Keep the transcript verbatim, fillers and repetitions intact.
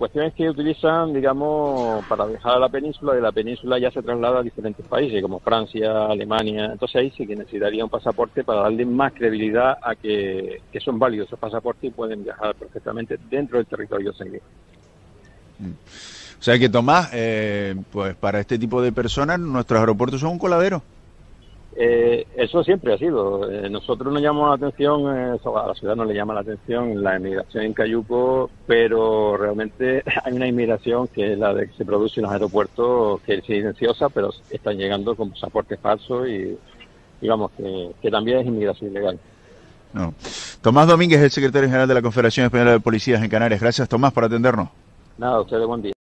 cuestión es que utilizan, digamos, para viajar a la península, de la península ya se traslada a diferentes países, como Francia, Alemania. Entonces ahí sí que necesitaría un pasaporte para darle más credibilidad a que, que son válidos esos pasaportes y pueden viajar perfectamente dentro del territorio schengen. O sea que, Tomás, eh, pues para este tipo de personas nuestros aeropuertos son un coladero. Eh, eso siempre ha sido. Eh, nosotros nos llamamos la atención, eh, a la ciudad no le llama la atención la inmigración en Cayuco, pero realmente hay una inmigración que es la de que se produce en los aeropuertos, que es silenciosa, pero están llegando con pasaportes falsos y digamos que, que también es inmigración ilegal. No. Tomás Domínguez, el secretario general de la Confederación Española de Policías en Canarias. Gracias, Tomás, por atendernos. Nada, ustedes buen día.